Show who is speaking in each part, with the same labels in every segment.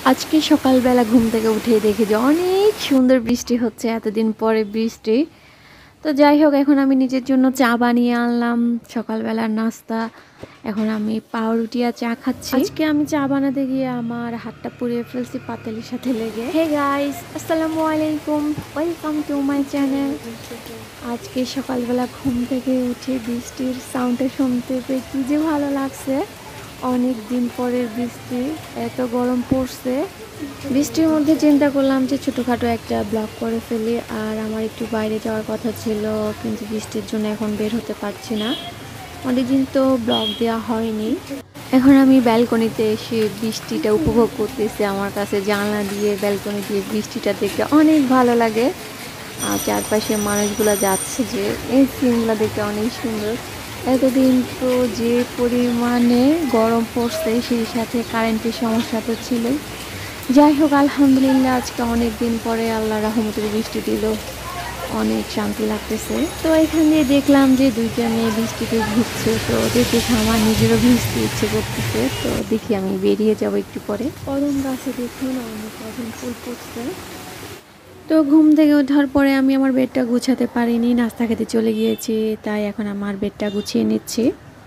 Speaker 1: আজকে সকালবেলা ঘুম থেকে উঠে দেখি যে অনেক সুন্দর বৃষ্টি হচ্ছে, এতদিন পরে বৃষ্টি। তো যাই হোক, এখন আমি নিজের জন্য চা বানিয়ে আনলাম, সকালবেলার নাস্তা। এখন আমি পাউরুটি আর চা খাচ্ছি। আজকে আমি চা বানাতে গিয়ে আমার হাতটা পুড়িয়ে ফেলছি পাতিলের সাথে লেগে। হে গাইস, আসসালামু আলাইকুম, ওয়েলকাম টু মাই চ্যানেল। আজকে সকালবেলা ঘুম থেকে উঠে বৃষ্টির সাউন্ডটা শুনতে পেয়ে কী যে ভালো লাগছে। অনেক দিন পরের বৃষ্টি, এত গরম পড়ছে। বৃষ্টির মধ্যে চিন্তা করলাম যে ছোটোখাটো একটা ব্লগ করে ফেলি। আর আমার একটু বাইরে যাওয়ার কথা ছিল, কিন্তু বৃষ্টির জন্য এখন বের হতে পারছি না। অনেকদিন তো ব্লগ দেওয়া হয়নি। এখন আমি ব্যালকনিতে এসে বৃষ্টিটা উপভোগ করতেছি। আমার কাছে জানলা দিয়ে ব্যালকনি দিয়ে বৃষ্টিটা দেখতে অনেক ভালো লাগে। আর চারপাশে মানুষগুলো যাচ্ছে, যে এই সিনগুলো দেখতে অনেক সুন্দর। এতদিন তো যে পরিমাণে গরম পড়ছে, সেই সাথে কারেন্টের সমস্যা তো ছিলই। যাই হোক, আলহামদুলিল্লাহ আজকে অনেক দিন পরে আল্লাহ রহমতের বৃষ্টি দিল, অনেক শান্তি লাগতেছে। তো এখানে দেখলাম যে দুইটা মেয়ে বৃষ্টিতে ভিজছে, তো ওদের দেখে আমার নিজেরও ভিজতে ইচ্ছে করতেছে। তো দেখি আমি বেরিয়ে যাব একটু পরে। কদম গাছে দেখুন অনেক কদম ফুল ফুটছে। তো ঘুম থেকে ওঠার পরে আমি আমার বেডটা গুছাতে পারিনি, নাস্তা খেতে চলে গিয়েছি, তাই এখন আমার বেডটা গুছিয়ে নিচ্ছি।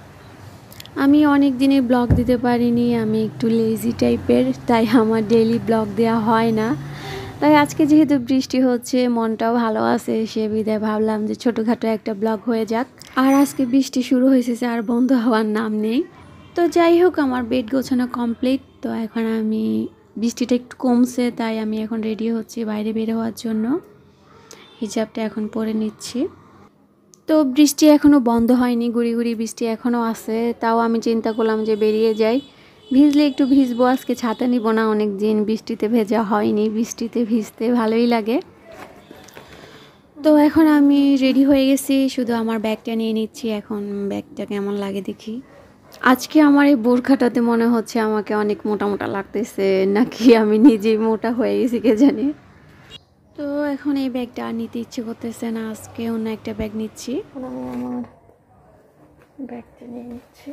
Speaker 1: আমি অনেক দিনে ব্লগ দিতে পারিনি, আমি একটু লেজি টাইপের, তাই আমার ডেইলি ব্লগ দেওয়া হয় না। তাই আজকে যেহেতু বৃষ্টি হচ্ছে, মনটাও ভালো আছে, সে বিধায় ভাবলাম যে ছোটোখাটো একটা ব্লগ হয়ে যাক। আর আজকে বৃষ্টি শুরু হয়েছে, আর বন্ধ হওয়ার নাম নেই। তো যাই হোক, আমার বেড গোছানো কমপ্লিট। তো এখন আমি বৃষ্টিটা একটু কমছে, তাই আমি এখন রেডি হচ্ছি বাইরে বের হওয়ার জন্য। হিজাবটা এখন পরে নিচ্ছি। তো বৃষ্টি এখনও বন্ধ হয়নি, গুড়ি গুড়ি বৃষ্টি এখনও আছে। তাও আমি চিন্তা করলাম যে বেরিয়ে যাই, ভিজলে একটু ভিজবো। আজকে ছাতা নিব না, অনেক দিন বৃষ্টিতে ভেজা হয়নি, বৃষ্টিতে ভিজতে ভালোই লাগে। তো এখন আমি রেডি হয়ে গেছি, শুধু আমার ব্যাগটা নিয়ে নিচ্ছি। এখন ব্যাগটা কেমন লাগে দেখি। আজকে আমার এই বোরখাটাতে মনে হচ্ছে আমাকে অনেক মোটা মোটা লাগতেছে, নাকি আমি নিজেই মোটা হয়ে গেছি কে জানি। তো এখন এই ব্যাগটা আর নিতে ইচ্ছে করতেছে না, আজকে অন্য একটা ব্যাগ নিচ্ছি। আমি আমার ব্যাগটা নিয়ে নিচ্ছি।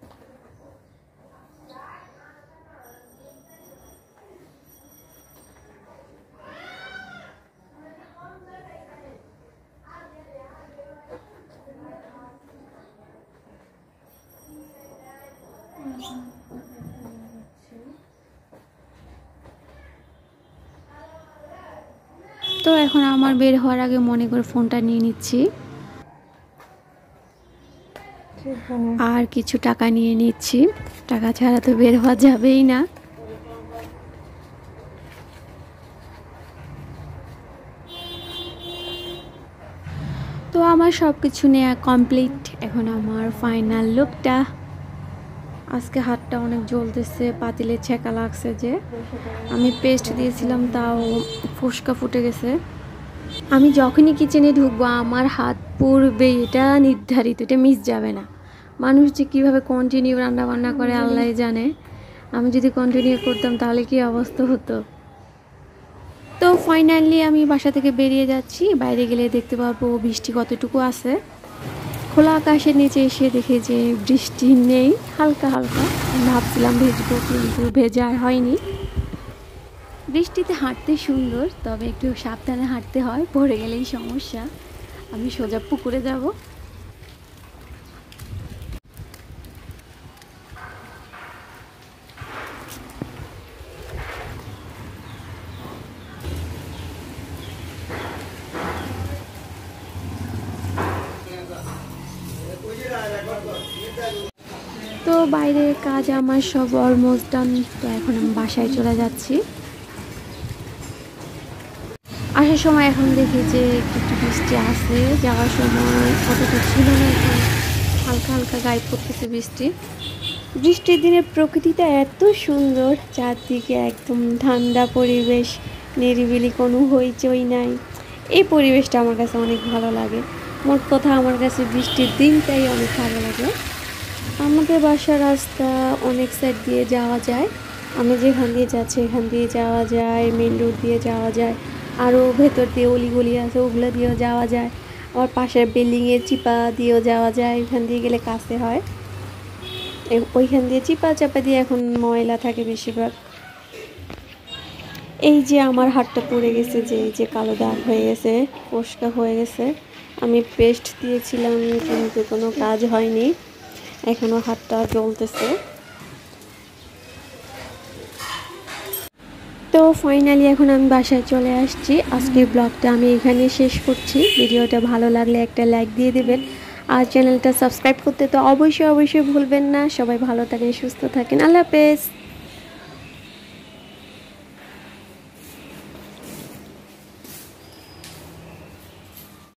Speaker 1: তো এখন আমার বের হওয়ার আগে মনে করে ফোনটা নিয়ে নিচ্ছি, আর কিছু টাকা নিয়ে নিচ্ছি। টাকা ছাড়া তো বের হওয়া যাবেই না। তো আমার সব কিছু নেওয়া কমপ্লিট। এখন আমার ফাইনাল লুকটা। আজকে হাতটা অনেক জ্বলতেছে, পাতিলে ছেঁকা লাগছে, যে আমি পেস্ট দিয়েছিলাম তাও ফুসকা ফুটে গেছে। আমি যখনই কিচেনে ঢুকবো আমার হাত পুড়বে, এটা নির্ধারিত, এটা মিস যাবে না। মানুষ যে কীভাবে কন্টিনিউ রান্না বান্না করে আল্লাহ জানে। আমি যদি কন্টিনিউ করতাম তাহলে কি অবস্থা হতো। তো ফাইনালি আমি বাসা থেকে বেরিয়ে যাচ্ছি, বাইরে গেলে দেখতে পাবো বৃষ্টি কতটুকু আছে। খোলা আকাশের নিচে এসে দেখে যে বৃষ্টি নেই, হালকা হালকা। ভাবছিলাম ভেজবো, কিন্তু ভেজা আর হয়নি। বৃষ্টিতে হাঁটতে সুন্দর, তবে একটু সাবধানে হাঁটতে হয়, পড়ে গেলেই সমস্যা। আমি সোজা পুকুরে যাব। তো বাইরে কাজ আমার সব অলমোস্ট ডান। তো এখন আমি বাসায় চলে যাচ্ছি। আসার সময় এখন দেখি যে একটু বৃষ্টি আসে, যাওয়ার সময় অতটা ছিল না, এখন হালকা হালকা গায়ে পড়তেছে বৃষ্টি। বৃষ্টির দিনে প্রকৃতিটা এত সুন্দর, চারদিকে একদম ঠান্ডা পরিবেশ, নিরিবিলি, কোনো হইচই নাই। এই পরিবেশটা আমার কাছে অনেক ভালো লাগে। মোট কথা আমার কাছে বৃষ্টির দিনটাই অনেক ভালো লাগে। আমাদের বাসার রাস্তা অনেক সাইড দিয়ে যাওয়া যায়, আমি যেখান দিয়ে যাচ্ছি এখান দিয়ে যাওয়া যায়, মেন রোড দিয়ে যাওয়া যায়, আরও ভেতর দিয়ে অলিগলি আছে ওগুলো দিয়েও যাওয়া যায়, আবার পাশের বিল্ডিংয়ের চিপা দিয়েও যাওয়া যায়, এখান দিয়ে গেলে কাছে হয়। ওইখান দিয়ে চিপা চাপা দিয়ে এখন ময়লা থাকে বেশিরভাগ।
Speaker 2: এই যে আমার হাতটা পুড়ে গেছে, যে এই যে কালো দাগ হয়ে গেছে, ফোস্কা হয়ে গেছে। আমি পেস্ট দিয়েছিলাম কিন্তু কোনো কাজ হয়নি, এখনো হাতটা জ্বলতেছে। তো ফাইনালি এখন আমি বাসায় চলে আসছি। আজকের ব্লগটা আমি এখানে শেষ করছি। ভিডিওটা ভালো লাগলে একটা লাইক দিয়ে দেবেন, আর চ্যানেলটা সাবস্ক্রাইব করতে তো অবশ্যই ভুলবেন না। সবাই ভালো থাকেন, সুস্থ থাকেন, আল্লাহ হাফেজ।